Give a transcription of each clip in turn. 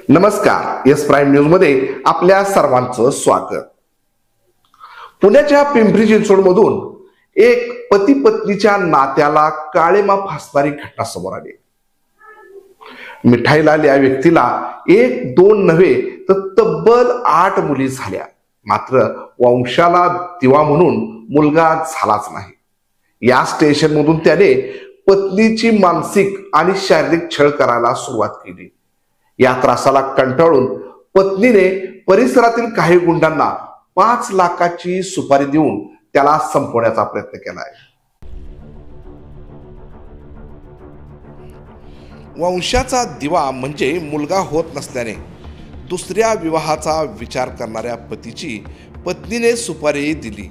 नमस्कार, S prime news मध्ये आपल्या सर्वांचं स्वागत। पुण्याच्या पिंपरी चिंचवड मधून एक पती पत्नीच्या नात्याला काळेमा फासणारी घटना समोर आली। मिठाईलाल या व्यक्तीला एक दोन नव्हे तर तब्बल 8 मुली झाल्या, मात्र वंशाला दिवा म्हणून मुलगा झालाच नाही। या स्टेशन मधून त्याने पत्नीची मानसिक आणि शारीरिक छळ करायला सुरुवात केली। या त्रासाला कंटाळून पत्नीने परिसरातील काही गुंडांना 5 लाखाची सुपारी देऊन त्याला संपवण्याचा प्रयत्न केलाय। वंशाचा दिवा म्हणजे मुलगा होत नसल्याने दुसऱ्या विवाहाचा विचार करणाऱ्या पतीची पत्नीने सुपारी दिली।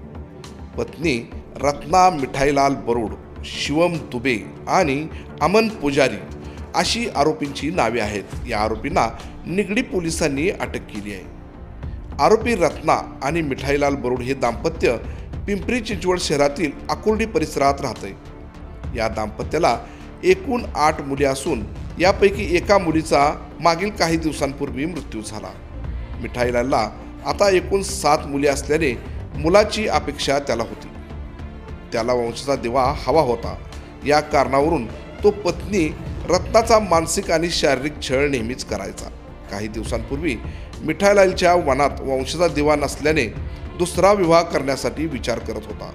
पत्नी रत्ना मिठाईलाल बरोड, शिवम दुबे आणि अमन पुजारी अशी आरोपींची नावे आहेत। या आरोपींना निगडी पोलिसांनी अटक केली आहे। आरोपी रत्ना आणि मिठाईलाल बरोड हे दाम्पत्य पिंपरी चिंचवड शहरातील आकुर्डी परिसरात राहते। या दाम्पत्याला एकूण 8 मुली असून यापैकी एका मुलीचा मागील काही दिवसांपूर्वी मृत्यू झाला। मिठाईलालला आता एकूण 7 मुली असल्याने मुलाची अपेक्षा त्याला होती। त्याला वंशाचा दिवा हवा होता। या कारणावरून तो पत्नी रत्नाचा मानसिक आणि शारीरिक छळ नेहमीच करायचा। काही दिवसांपूर्वी मिठाईलालच्या मनात वंशाचा दिवा नसल्याने दुसरा विवाह करण्यासाठी विचार करत होता।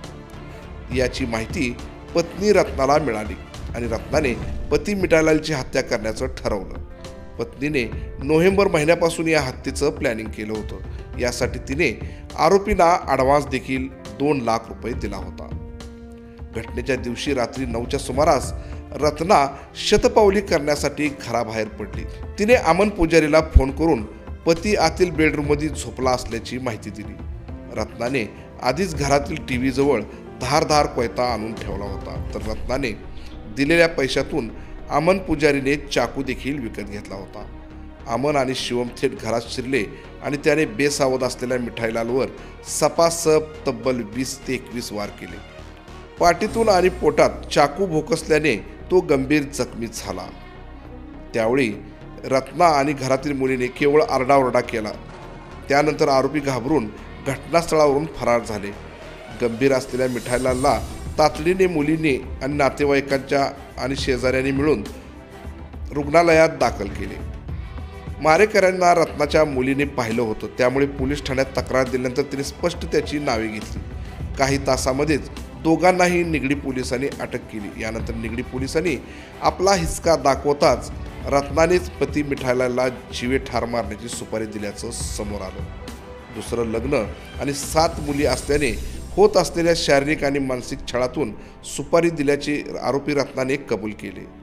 याची माहिती पत्नी रत्नाला मिळाली आणि रत्नाने पती मिठाईलालची हत्या करण्याचं ठरवलं। पत्नीने नोव्हेंबर महिन्यापासून या हत्येचं प्लॅनिंग केलं होतं। यासाठी तिने आरोपींना ॲडव्हान्स देखील 2 लाख रुपये दिला होता। घटनेच्या दिवशी रात्री 9च्या सुमारास रत्ना शतपावली करण्यासाठी घराबाहेर पडली। तिने अमन पुजारीला फोन करून पती आतील बेडरूममध्ये झोपला असल्याची माहिती दिली। रत्नाने आधीच घरातील टीव्ही जवळ धारदार कोयता आणून ठेवला होता, तर रत्नाने दिलेल्या पैशातून अमन पुजारीने चाकू देखील विकत घेतला होता। अमन आणि शिवम थेट घरात शिरले आणि त्याने बेसावध असलेल्या मिठाईलालवर सपासप तब्बल 20 ते 21 वार केले। पाठीतून आणि पोटात चाकू भोकसल्याने तो गंभीर जखमी झाला। त्यावेळी रत्ना आणि घरातील मुलीने केवळ आरडाओरडा केला। त्यानंतर आरोपी घाबरून घटनास्थळावरून फरार झाले। गंभीर असलेल्या मिठाईलालला तातडीने मुलीने आणि नातेवाईकांच्या आणि शेजाऱ्यांनी मिळून रुग्णालयात दाखल केले। मारेकऱ्यांना रत्नाच्या मुलीने पाहिलं होतं, त्यामुळे पोलीस ठाण्यात तक्रार दिल्यानंतर तिने स्पष्ट त्याची नावे घेतली। काही तासामध्येच दोघांनाही निगडी पोलिसांनी अटक केली। यानंतर निगडी पोलिसांनी आपला हिसका दाखवताच रत्नानेच पती मिठाईलालला जीवे ठार मारण्याची सुपारी दिल्याचं समोर आलं। दुसरं लग्न आणि 7 मुली असल्याने होत असलेल्या शारीरिक आणि मानसिक छळातून सुपारी दिल्याचे आरोपी रत्नाने कबूल केले।